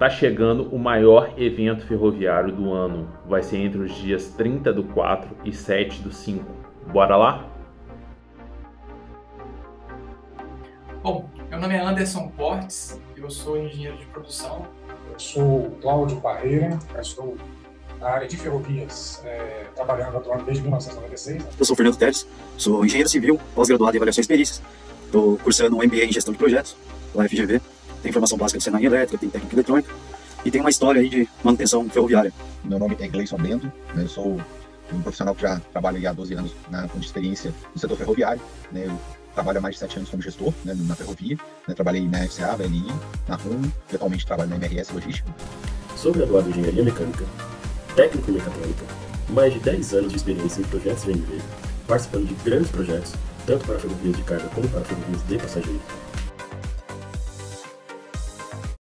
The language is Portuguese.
Tá chegando o maior evento ferroviário do ano. Vai ser entre os dias 30/4 e 7/5. Bora lá? Bom, meu nome é Anderson Portes, eu sou engenheiro de produção. Eu sou o Cláudio Barreira, eu estou na área de ferrovias, trabalhando atualmente desde 1996. Eu sou Fernando Teres, sou engenheiro civil, pós-graduado em avaliações perícias. Estou cursando um MBA em gestão de projetos, lá FGV. Tenho formação básica de Senai em elétrica, tenho técnica eletrônica e tenho uma história aí de manutenção ferroviária. Meu nome é Gleison Bento, eu sou um profissional que já trabalha há 12 anos com experiência no setor ferroviário. Eu trabalho há mais de 7 anos como gestor na ferrovia. Trabalhei na FCA, VLI, na RUM e atualmente trabalho na MRS Logística. Sou graduado em Engenharia Mecânica, técnico em Mecatrônica, mais de 10 anos de experiência em projetos de MV, participando de grandes projetos, tanto para ferrovias de carga como para ferrovias de passageiros.